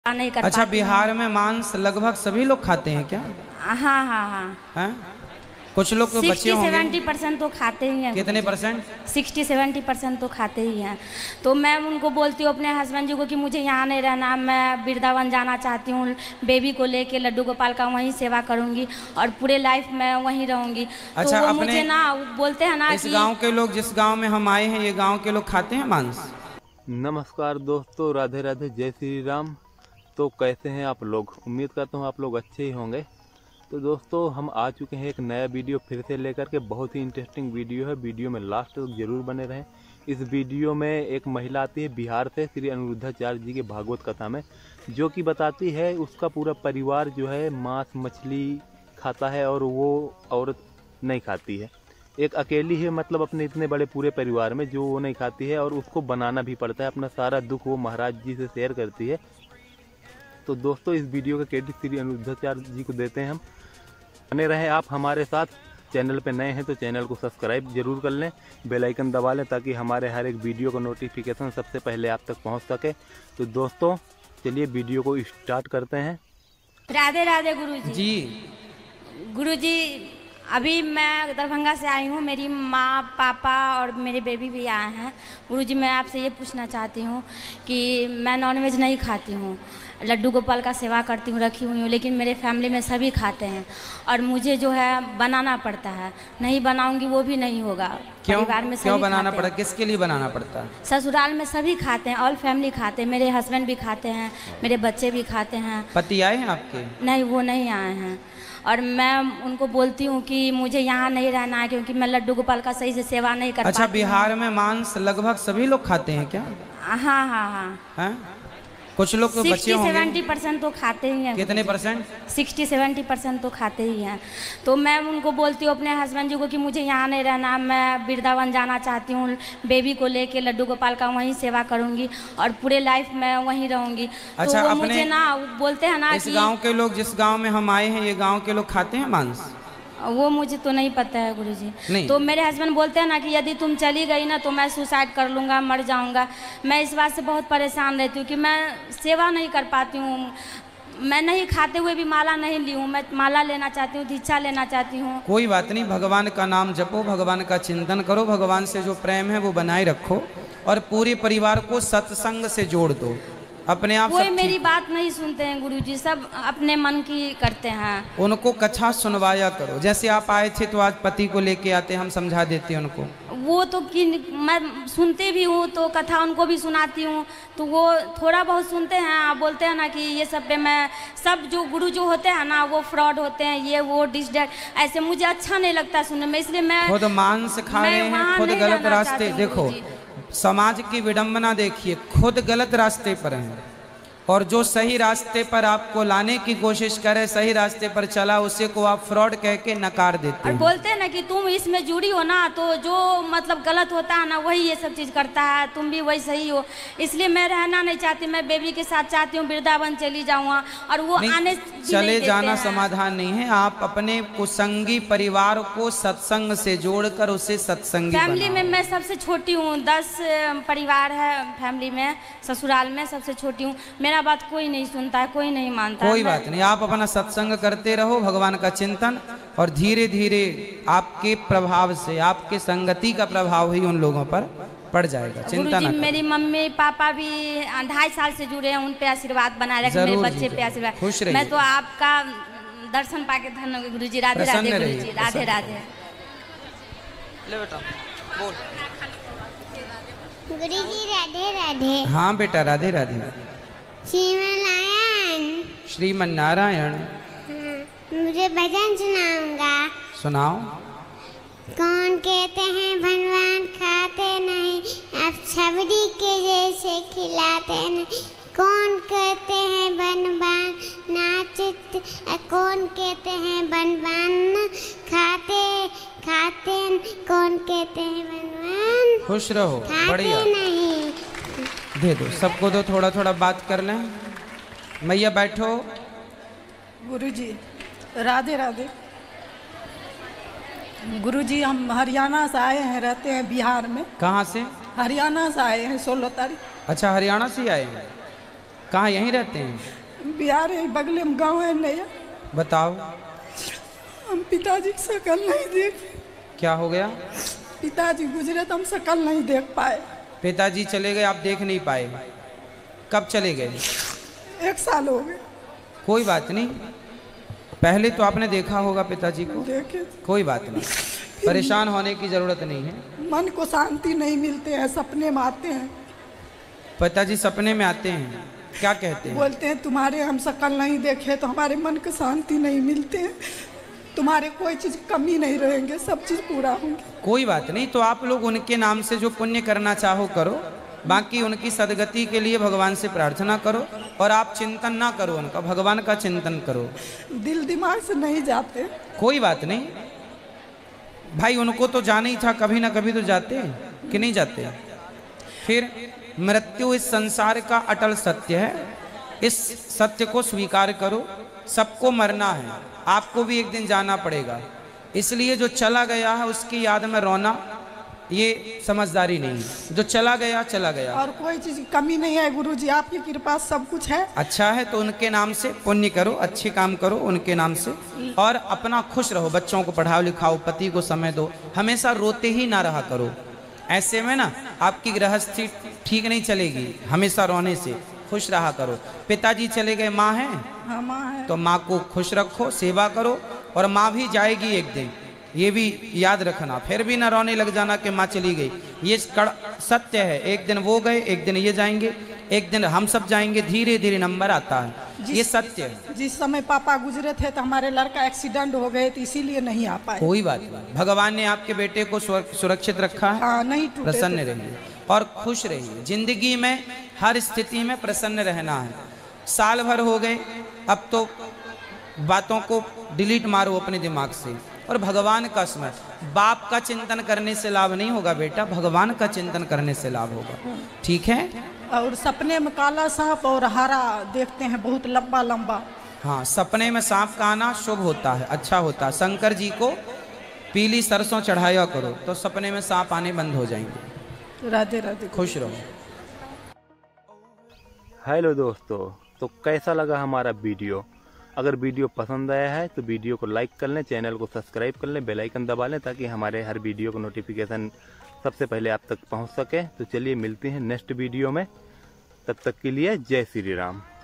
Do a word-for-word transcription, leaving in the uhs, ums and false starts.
नहीं कर अच्छा, बिहार में मांस लगभग सभी लोग खाते हैं क्या? हाँ हाँ हाँ हैं? कुछ लोग तो बचे होंगे। सेवेंटी परसेंट तो खाते ही हैं। कितने परसेंट? सिक्सटी सेवेंटी परसेंट तो खाते ही हैं। तो मैं उनको बोलती हूँ अपने हस्बैंड जी को कि मुझे यहाँ नहीं रहना, मैं वृंदावन जाना चाहती हूँ, बेबी को लेके लड्डू गोपाल का वहीं सेवा करूँगी और पूरे लाइफ में वहीं रहूँगी। अच्छा, तो वो अपने मुझे ना बोलते हैं ना इस कि गांव के लोग, जिस गांव में हम आए हैं, ये गांव के लोग खाते हैं मांस? नमस्कार दोस्तों, राधे राधे, जय श्री राम। तो कैसे हैं आप लोग? उम्मीद करता हूँ आप लोग अच्छे ही होंगे। तो दोस्तों, हम आ चुके हैं एक नया वीडियो फिर से लेकर के। बहुत ही इंटरेस्टिंग वीडियो है, वीडियो में लास्ट तक जरूर बने रहें। इस वीडियो में एक महिला आती है बिहार से, श्री अनिरुद्धाचार्य जी के भागवत कथा में, जो कि बताती है उसका पूरा परिवार जो है मांस मछली खाता है और वो औरत नहीं खाती है। एक अकेली है, मतलब अपने इतने बड़े पूरे परिवार में जो वो नहीं खाती है और उसको बनाना भी पड़ता है। अपना सारा दुख वो महाराज जी से शेयर करती है। तो दोस्तों, इस वीडियो का क्रेडिट श्री अनिरुद्धाचार्य जी को देते हैं हम। बने रहें आप हमारे साथ। चैनल पे नए हैं तो चैनल को सब्सक्राइब जरूर कर लें, बेल आइकन दबा लें ताकि हमारे हर एक वीडियो का नोटिफिकेशन सबसे पहले आप तक पहुंच सके। तो दोस्तों, चलिए वीडियो को स्टार्ट करते हैं। राधे राधे गुरुजी। जी गुरुजी, अभी मैं दरभंगा से आई हूँ, मेरी माँ पापा और मेरे बेबी भी आए हैं। गुरुजी, मैं आपसे ये पूछना चाहती हूँ कि मैं नॉनवेज नहीं खाती हूँ, लड्डू गोपाल का सेवा करती हूँ, रखी हुई हूँ, लेकिन मेरे फैमिली में सभी खाते हैं और मुझे जो है बनाना पड़ता है। नहीं बनाऊंगी वो भी नहीं होगा। क्यों? परिवार में क्यों बनाना पड़ता? किसके लिए बनाना पड़ता है? ससुराल में सभी खाते हैं, ऑल फैमिली खाते हैं, मेरे हस्बैंड भी खाते हैं, मेरे बच्चे भी खाते हैं। पति आए हैं आपके? नहीं, वो नहीं आए हैं। और मैं उनको बोलती हूँ कि मुझे यहाँ नहीं रहना है क्योंकि मैं लड्डू गोपाल का सही से सेवा नहीं कर अच्छा, पाती। बिहार में मांस लगभग सभी लोग खाते हैं क्या? हाँ हाँ हाँ हैं? कुछ लोग तो बचे होंगे। सेवेंटी परसेंट तो खाते ही हैं। कितने परसेंट? सिक्सटी सेवेंटी परसेंट तो खाते ही हैं। तो मैं उनको बोलती हूँ अपने हस्बैंड जी को कि मुझे यहाँ नहीं रहना, मैं वृंदावन जाना चाहती हूँ, बेबी को लेके लड्डू गोपाल का वहीं सेवा करूँगी और पूरे लाइफ में वहीं रहूँगी। अच्छा, तो वो अपने मुझे ना बोलते हैं ना इस कि गांव के लोग, जिस गांव में हम आए हैं, ये गांव के लोग खाते हैं मांस? वो मुझे तो नहीं पता है गुरुजी। नहीं। तो मेरे हस्बैंड बोलते हैं ना कि यदि तुम चली गई ना तो मैं सुसाइड कर लूँगा, मर जाऊँगा। मैं इस बात से बहुत परेशान रहती हूँ कि मैं सेवा नहीं कर पाती हूँ। मैं नहीं खाते हुए भी माला नहीं ली हूँ, मैं माला लेना चाहती हूँ, दीक्षा लेना चाहती हूँ। कोई बात नहीं, भगवान का नाम जपो, भगवान का चिंतन करो, भगवान से जो प्रेम है वो बनाए रखो और पूरे परिवार को सत्संग से जोड़ दो। अपने आप कोई मेरी बात नहीं सुनते हैं गुरुजी, सब अपने मन की करते हैं। उनको कथा सुनवाया करो। जैसे आप आए थे तो आज पति को लेके आते, हम समझा देते हैं उनको। वो तो कि मैं सुनती भी हूँ तो कथा उनको भी सुनाती हूँ, तो वो थोड़ा बहुत सुनते हैं। बोलते हैं ना कि ये सब पे मैं, सब जो गुरु जो होते हैं ना वो फ्रॉड होते हैं, ये वो डिस डैट, ऐसे मुझे अच्छा नहीं लगता सुनने में, इसलिए मैं खुद मांस खा रहे हैं, खुद गलत रास्ते। देखो, समाज की विडंबना देखिए, खुद गलत रास्ते पर हैं और जो सही रास्ते पर आपको लाने की कोशिश करे, सही रास्ते पर चला, उसे को आप फ्रॉड कह के नकार देते हैं। और बोलते हैं ना कि तुम इसमें जुड़ी हो ना, तो जो मतलब गलत होता है ना वही ये सब चीज करता है, तुम भी वही सही हो। इसलिए मैं रहना नहीं चाहती, मैं बेबी के साथ चाहती हूँ वृंदावन चली जाऊँ और वो आने चले जाना समाधान नहीं है। आप अपने कुसंगी परिवार को सत्संग से जोड़कर उसे सत्संगी फैमिली में मैं सबसे छोटी हूँ, दस परिवार है फैमिली में, ससुराल में सबसे छोटी हूँ। मेरा बात कोई नहीं सुनता है, कोई नहीं मानता। कोई बात नहीं, आप अपना सत्संग करते रहो, भगवान का चिंतन, और धीरे धीरे आपके प्रभाव से, आपके संगति का प्रभाव ही उन लोगों पर पड़ जाएगा। चिंता न करो। मेरी मम्मी पापा भी ढाई साल से जुड़े हैं, उन पे आशीर्वाद बनाए रखे, मेरे बच्चे पे आशीर्वाद। खुश रहिए। मैं तो आपका दर्शन पाके धन्य हूँ गुरुजी। राधे राधे गुरुजी, राधे राधे। ले बेटा बोल। गुरुजी राधे राधे। हाँ बेटा, राधे राधे। श्रीमनारायण। श्रीमन नारायण। मुझे भजन सुनाऊंगा। सुनाओ। कौन कहते हैं भगवान खाते नहीं, आप छबरी के जैसे खिलाते नहीं। कौन कहते हैं बनवान नाचित, कौन कहते हैं बनवान खाते खाते, कौन कहते हैं बनवान खुश रहो, बढ़िया। नहीं दे दो सबको, दो थोड़ा थोड़ा बात कर लें। मैया बैठो। गुरुजी राधे राधे। गुरुजी, हम हरियाणा से आए हैं, रहते हैं बिहार में। कहाँ से? हरियाणा से आए हैं, सोलह तारीख। अच्छा, हरियाणा से आए हैं। कहाँ यहीं रहते हैं? बिहार है, बगले में गाँव है नया। बताओ हम पिताजी की शक्ल नहीं देख, क्या हो गया? पिताजी गुजरे तो हम शक्ल नहीं देख पाए। पिताजी चले गए, आप देख नहीं पाए? कब चले गए? एक साल हो गए। कोई बात नहीं, पहले तो आपने देखा होगा पिताजी को। देखे। कोई बात नहीं, परेशान होने की जरूरत नहीं है। मन को शांति नहीं मिलते हैं, सपने में आते हैं। पिताजी सपने में आते हैं, क्या कहते हैं? बोलते हैं तुम्हारे हम शक्ल नहीं देखे तो हमारे मन को शांति नहीं मिलते हैं, तुम्हारे कोई चीज कमी नहीं रहेंगे, सब चीज पूरा होंगे। कोई बात नहीं, तो आप लोग उनके नाम से जो पुण्य करना चाहो करो, बाकी उनकी सदगति के लिए भगवान से प्रार्थना करो और आप चिंतन ना करो उनका, भगवान का चिंतन करो। दिल दिमाग से नहीं जाते। कोई बात नहीं भाई, उनको तो जाना ही था, कभी ना कभी तो जाते हैं कि नहीं जाते। फिर मृत्यु इस संसार का अटल सत्य है, इस सत्य को स्वीकार करो। सबको मरना है, आपको भी एक दिन जाना पड़ेगा, इसलिए जो चला गया है उसकी याद में रोना ये समझदारी नहीं है। जो चला गया चला गया, और कोई चीज की कमी नहीं है गुरुजी, आपकी कृपा सब कुछ है। अच्छा है तो उनके नाम से पुण्य करो, अच्छे काम करो उनके नाम से, और अपना खुश रहो, बच्चों को पढ़ाओ लिखाओ, पति को समय दो, हमेशा रोते ही ना रहा करो। ऐसे में ना आपकी गृहस्थी ठीक नहीं चलेगी, हमेशा रोने से खुश रहा करो। पिताजी चले गए, माँ है, हाँ माँ है। तो माँ को खुश रखो, सेवा करो, और माँ भी जाएगी एक दिन, ये भी याद रखना। फिर भी ना रोने लग जाना कि माँ चली गई, ये कड़ सत्य है। एक दिन वो गए, एक दिन ये जाएंगे, एक दिन हम सब जाएंगे, धीरे धीरे नंबर आता है, ये सत्य है। जिस समय पापा गुजरे थे तो हमारे लड़का एक्सीडेंट हो गए, तो इसीलिए नहीं आ पाए। कोई बात नहीं, भगवान ने आपके बेटे को सुरक्षित रखा है। हाँ, नहीं टूटे। प्रसन्न रहिए और खुश रहिए, जिंदगी में हर स्थिति में प्रसन्न रहना है। साल भर हो गए, अब तो बातों को डिलीट मारो अपने दिमाग से और भगवान का स्मरण। बाप का चिंतन करने से लाभ नहीं होगा बेटा, भगवान का चिंतन करने से लाभ होगा, ठीक है? और सपने में काला सांप और हरा देखते हैं, बहुत लंबा लंबा। हाँ, सपने में सांप का आना शुभ होता है, अच्छा होता है। शंकर जी को पीली सरसों चढ़ाया करो तो सपने में सांप आने बंद हो जाएंगे। राधे राधे, खुश रहो। हेलो दोस्तों, तो कैसा लगा हमारा वीडियो? अगर वीडियो पसंद आया है तो वीडियो को लाइक कर लें, चैनल को सब्सक्राइब कर लें, बेल आइकन दबा लें ताकि हमारे हर वीडियो का नोटिफिकेशन सबसे पहले आप तक पहुंच सके। तो चलिए मिलते हैं नेक्स्ट वीडियो में, तब तक के लिए जय श्री राम।